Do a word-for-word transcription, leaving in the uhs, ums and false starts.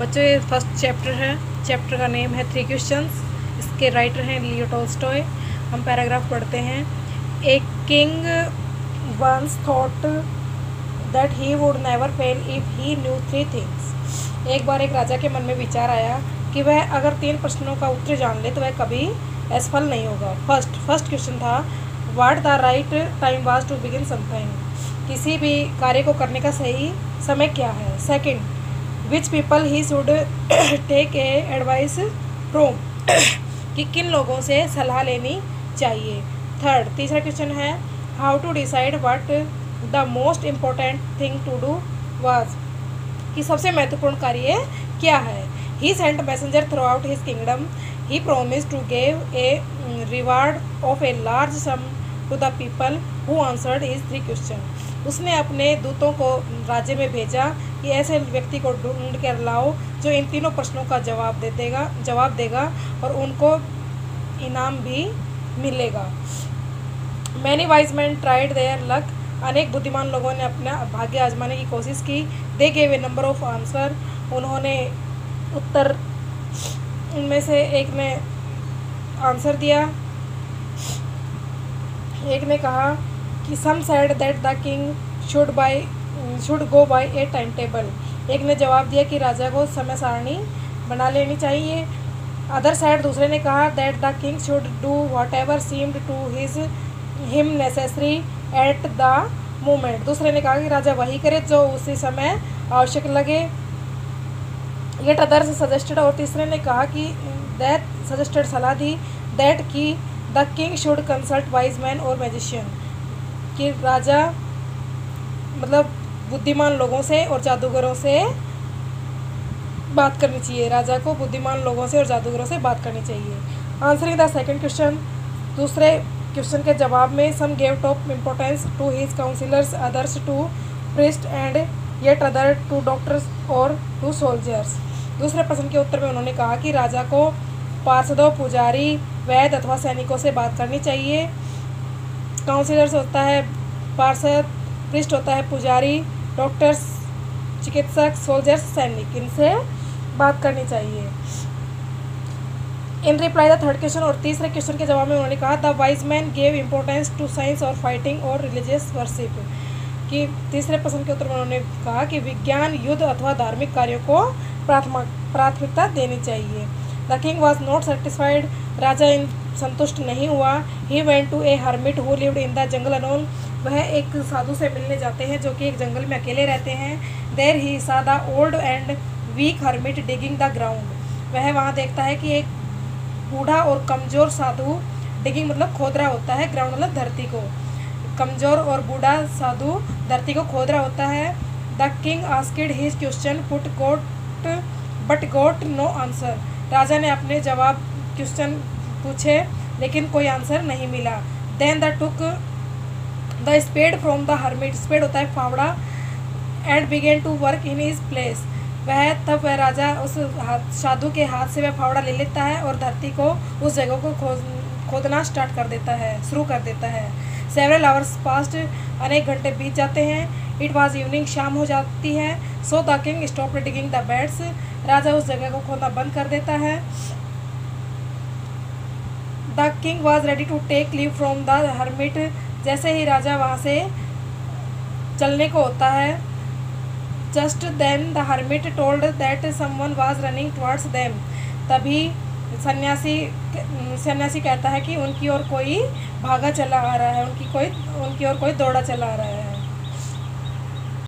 बच्चों ये first chapter है। चैप्टर का नेम है थ्री क्वेश्चंस। इसके राइटर हैं लियो टॉल्स्टॉय। हम पैराग्राफ पढ़ते हैं। A king once thought that he would never fail if he knew three things. एक बार एक राजा के मन में विचार आया कि वह अगर तीन प्रश्नों का उत्तर जान ले तो वह कभी असफल नहीं होगा। फर्स्ट फर्स्ट क्वेश्चन था what the right time was to begin something. किसी भी कार्य को करने का सही समय क्या है। Second which people he should take a advice from कि किन लोगों से सलाह लेनी चाहिए। थर्ड तीसरा क्वेश्चन है how to decide what the most important thing to do was कि सबसे महत्वपूर्ण कार्य क्या है। He sent messenger throughout his kingdom. He promise to give a reward of a large sum to the people who answered his three question. उसने अपने दूतों को राज्य में भेजा कि ऐसे व्यक्ति को ढूंढ कर लाओ जो इन तीनों प्रश्नों का जवाब दे देगा जवाब देगा और उनको इनाम भी मिलेगा। Many wise man tried their luck. अनेक बुद्धिमान लोगों ने अपना भाग्य आजमाने की कोशिश की। They gave a number of answer. उन्होंने उत्तर उनमें से एक ने आंसर दिया। एक ने कहा कि some said that the king should by should go by a time table. एक ने जवाब दिया कि राजा को समय सारणी बना लेनी चाहिए। अदर साइड दूसरे ने कहा that the king should do whatever seemed to his him necessary at the moment. दूसरे ने कहा कि राजा वही करे जो उसी समय आवश्यक लगे। Yet others suggested. और तीसरे ने कहा कि दैट सजेस्टेड सलाह दी दैट कि the king should consult wise man और मैजिशियन कि राजा मतलब बुद्धिमान लोगों से और जादूगरों से बात करनी चाहिए। राजा को बुद्धिमान लोगों से और जादूगरों से बात करनी चाहिए। Answering the second question. दूसरे क्वेश्चन के जवाब में some gave top importance to his councillors others to priest and yet other to doctors और टू सोल्जर्स। दूसरे प्रश्न के उत्तर में उन्होंने कहा कि राजा को पार्षदों पुजारी वैद्य अथवा सैनिकों से बात करनी चाहिए। काउंसिलर्स होता है पार्षद, प्रिस्ट होता है पुजारी, डॉक्टर्स चिकित्सक, सोल्जर्स सैनिक, इनसे बात करनी चाहिए। In reply the third question. और तीसरे क्वेश्चन के जवाब में उन्होंने कहा the wise man gave importance to science और फाइटिंग और रिलीजियस वर्शिप कि तीसरे प्रश्न के उत्तर में उन्होंने कहा कि विज्ञान, युद्ध अथवा धार्मिक कार्यों को प्राथमिकता देनी चाहिए। The king was not satisfied. राजा इन संतुष्ट नहीं हुआ। He went to a hermit who lived in the jungle alone. वह एक साधु से मिलने जाते हैं जो कि एक जंगल में अकेले रहते हैं। There he saw the old and weak hermit digging the ground. वह वहाँ देखता है कि एक बूढ़ा और कमज़ोर साधु, डिगिंग मतलब खोद रहा होता है, ग्राउंड मतलब धरती को, कमज़ोर और बूढ़ा साधु धरती को खोद रहा होता है। The king asked his question put got but got no answer. राजा ने अपने जवाब क्वेश्चन पूछे लेकिन कोई आंसर नहीं मिला। Then the took the spade from the hermit. Spade होता है फावड़ा। And began to work in his place. वह तब वह राजा उस साधु के हाथ से वह फावड़ा ले लेता है और धरती को उस जगह को खोद खोदना स्टार्ट कर देता है शुरू कर देता है। Several hours passed. अनेक घंटे बीत जाते हैं। It was evening. शाम हो जाती है। So the king stop digging the beds. राजा उस जगह को खोदना बंद कर देता है। The king was ready to take leave from the hermit. जैसे ही राजा वहाँ से चलने को होता है just then the hermit told that someone was running towards them. तभी सन्यासी सन्यासी कहता है कि उनकी ओर कोई भागा चला आ रहा है, उनकी कोई उनकी ओर कोई दौड़ा चला आ रहा है।